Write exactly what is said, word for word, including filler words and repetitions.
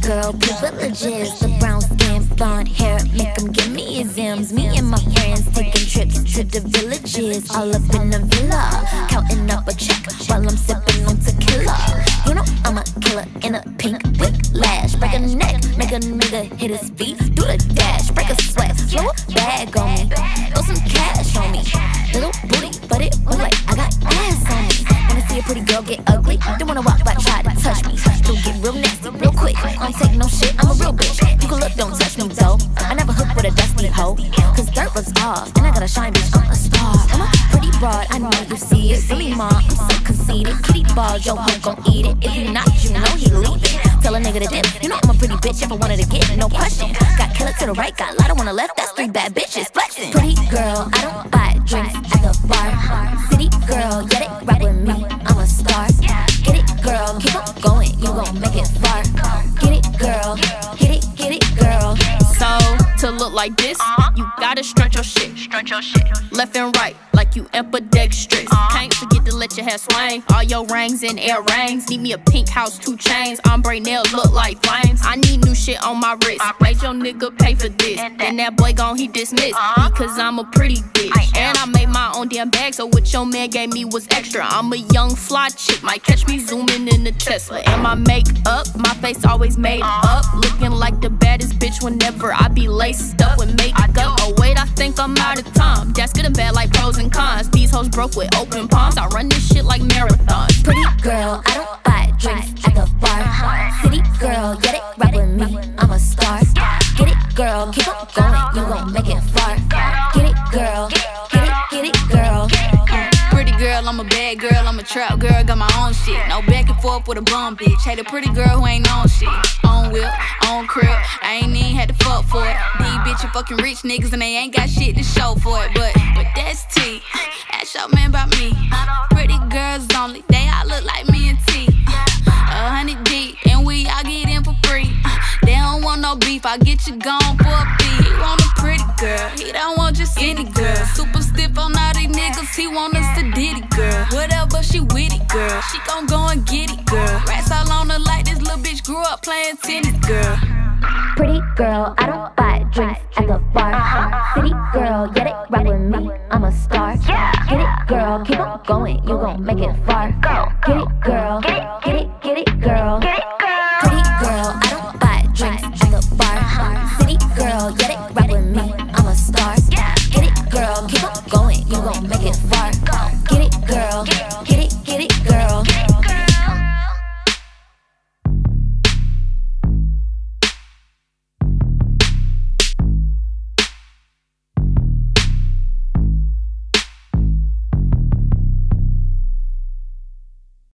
girl, privileges. The brown skin, blonde hair, make them give me his M's. Me and my friends taking trips to the villages, all up in the villa, counting up a check while I'm sipping on tequila. You know I'm a killer in a pink whiplash. Break a neck, make a nigga hit his feet, do the dash, break a sweat, blow a bag on me, throw some cash on me. Little booty, but it look like I got ass on me. Wanna see a pretty girl get ugly? Don't wanna walk by, try to touch me. Still get real nasty, real quick. I don't take no shit, I'm a real bitch. You can look, don't touch me though. I never hook with a dusty hoe, cause dirt rubs off, and I got a shine, bitch, I'm a star. I'm a pretty broad, I know you see it. Really, ma, I'm so conceited. Kitty ball, yo, hoe gon' eat it. If you not, you know he leave it. Tell a nigga to dip. You know I'm a pretty bitch if I wanted to get it, no question. Got killer to the right, got Lotto on the left, that's three bad bitches flexing. Pretty girl, I don't buy drinks at the bar. City girl, get it right with me, I'm a star. Get it, girl, keep on going, you gon' make it far. Get it, girl, get it, get it, girl. So, to look like this, you gotta stretch your shit. Stretch your shit. Left and right, like you ambidextrous. Can't forget to let your hair swing. All your rings and earrings. Need me a pink house, two chains. Ombre nails look like flames. I need new shit on my wrist. Made your nigga pay for this. Then that boy gon' he dismissed. Because I'm a pretty bitch. And I made my own damn bag, so what your man gave me was extra. I'm a young fly chick, might catch me zooming in the Tesla. And my makeup, my face always made up. Looking like the baddest bitch whenever I be laced up with makeup. Oh wait, I think I'm out of time. That's good and bad like pros and cons. These hoes broke with open palms. I run this shit like marathons. Pretty girl, I don't buy drinks at the bar. City girl, get it right with me, I'm a star. Get it, girl, keep on going, you gon' make it far. Get it, girl, get it, get it, girl. Pretty girl, I'm a bad girl, I'm a trap girl, got my own shit. No back and forth with a bum bitch. Hate a pretty girl who ain't on shit. On whip, on crib, I ain't even had to fuck for it. These bitches fucking rich niggas and they ain't got shit to show for it. But, but that's T, ask your man about me. Pretty girls only, they all look like me and T. A hundred deep, and we all get in for free. They don't want no beef, I get you gone for a fee. He want a pretty girl, he don't want just any girl. Super stiff on all these niggas, he want us to diddy girl. Whatever, she witty girl, she gon' go and get it girl. Rats all on her like this little bitch grew up playing tennis girl. Pretty girl, I don't buy drinks at the bar. City girl, get it right with me, I'm a star. Get it, girl, keep on going, you gon' make it far. Get it, girl, get it, get it, girl. Pretty girl, I don't buy drinks at the bar. City girl, get it right with me, I'm a star. Get it, girl, keep on going, you gon' make it far.